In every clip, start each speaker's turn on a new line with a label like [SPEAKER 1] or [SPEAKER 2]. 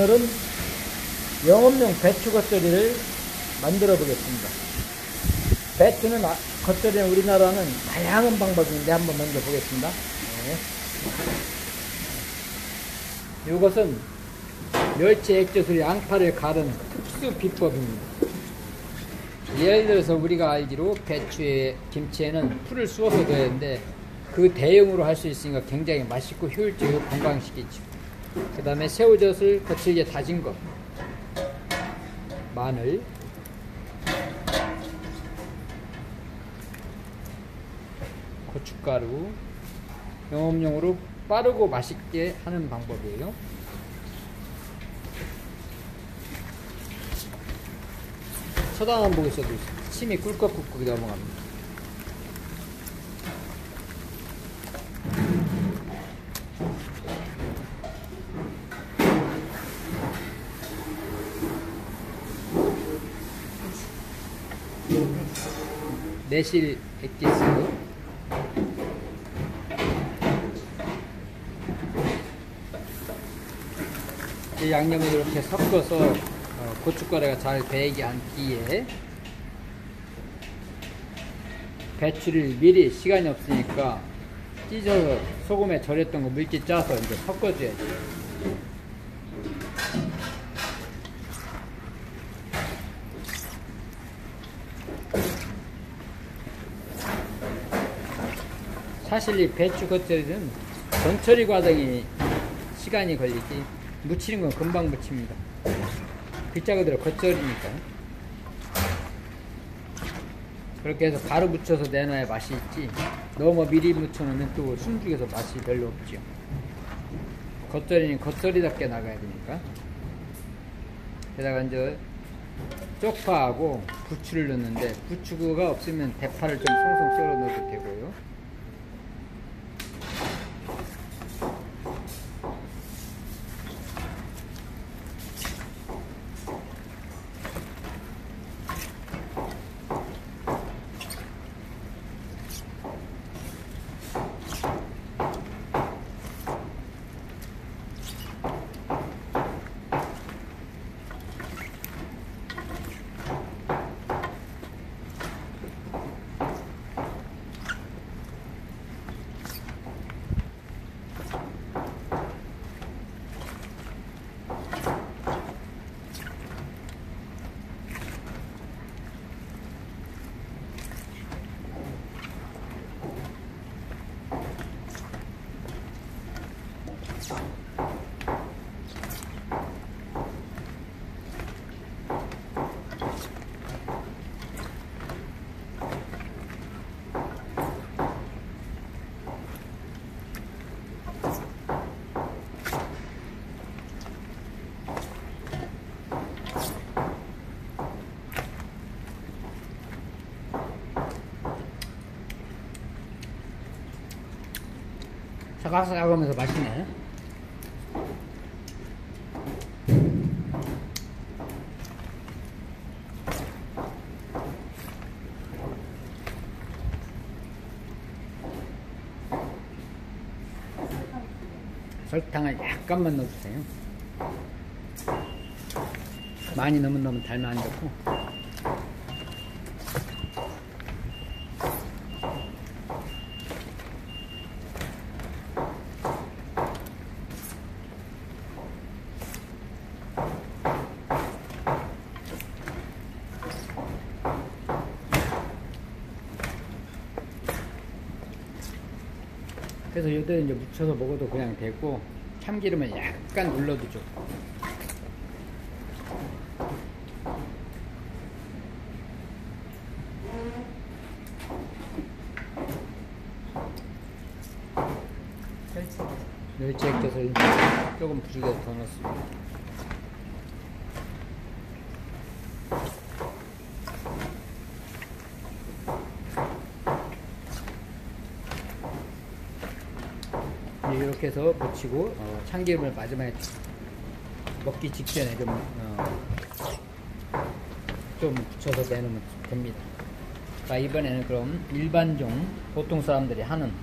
[SPEAKER 1] 오늘은 영업용 배추 겉절이를 만들어 보겠습니다. 배추는 겉절이는 우리나라는 다양한 방법이 있는데 한번 먼저 보겠습니다. 네. 이것은 멸치 액젓으로 양파를 가르는 특수 비법입니다. 예를 들어서 우리가 알기로 배추에 김치에는 풀을 쑤어서 넣어야 되는데 그 대용으로 할 수 있으니까 굉장히 맛있고 효율적이고 건강식이죠. 그 다음에 새우젓을 거칠게 다진 것, 마늘, 고춧가루, 영업용으로 빠르고 맛있게 하는 방법이에요. 쳐다만 보고 있어도 침이 꿀꺽꿀꺽 넘어갑니다. 매실 액기스, 이 양념을 이렇게 섞어서 고춧가루가 잘 배이게 한 뒤에 배추를 미리 시간이 없으니까 찢어서 소금에 절였던 거 물기 짜서 이제 섞어줘야지. 사실 이 배추 겉절이는 전처리 과정이 시간이 걸리지 무치는 건 금방 무칩니다. 글자 그대로 겉절이니까. 그렇게 해서 바로 무쳐서 내놔야 맛이 있지, 너무 미리 무쳐놓으면 또 숨죽여서 맛이 별로 없죠. 겉절이는 겉절이답게 나가야 되니까. 게다가 이제 쪽파하고 부추를 넣는데, 부추가 없으면 대파를 좀 송송 썰어 넣어도 되고요. 사각사각하면서 맛있네. 설탕을 약간만 넣어주세요. 많이 넣으면 너무 달면 안 좋고. 그래서 이때 이제 묻혀서 먹어도 그냥 되고, 참기름을 약간 눌러두죠. 멸치 액젓을 조금 부지게 더 넣습니다. 이렇게 해서 묻히고 참기름을 마지막에 먹기 직전에 좀 붙여서 내놓으면 됩니다. 자, 이번에는 그럼 일반종 보통 사람들이 하는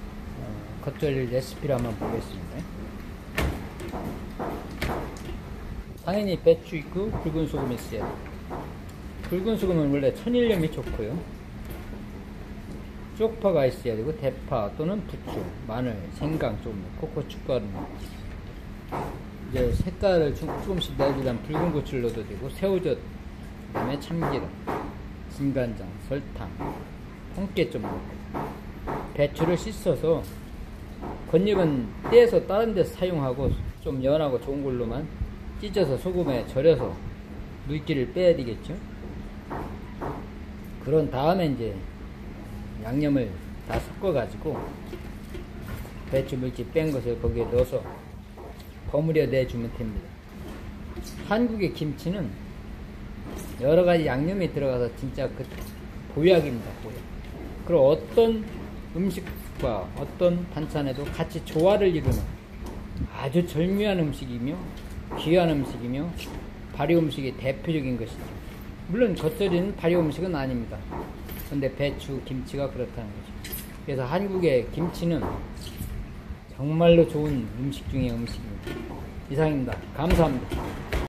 [SPEAKER 1] 겉절이 레시피를 한번 보겠습니다. 당연히 배추 있고 굵은 소금 있어야 돼. 굵은 소금은 원래 천일염이 좋고요. 쪽파가 있어야 되고 대파 또는 부추, 마늘, 생강 좀 넣고 고춧가루 넣고 이제 색깔을 조금씩 내주려면 붉은 고추를 넣어도 되고 새우젓, 그 다음에 참기름, 진간장, 설탕, 홍깨 좀 넣고 배추를 씻어서 겉잎은 떼서 다른 데서 사용하고 좀 연하고 좋은 걸로만 찢어서 소금에 절여서 물기를 빼야 되겠죠. 그런 다음에 이제 양념을 다 섞어 가지고 배추 물기 뺀 것을 거기에 넣어서 버무려 내주면 됩니다. 한국의 김치는 여러가지 양념이 들어가서 진짜 그 보약입니다. 보약. 그리고 어떤 음식과 어떤 반찬에도 같이 조화를 이루는 아주 절묘한 음식이며 귀한 음식이며 발효 음식의 대표적인 것이죠. 물론 겉절이는 발효 음식은 아닙니다. 근데 배추, 김치가 그렇다는 거죠. 그래서 한국의 김치는 정말로 좋은 음식 중의 음식입니다. 이상입니다. 감사합니다.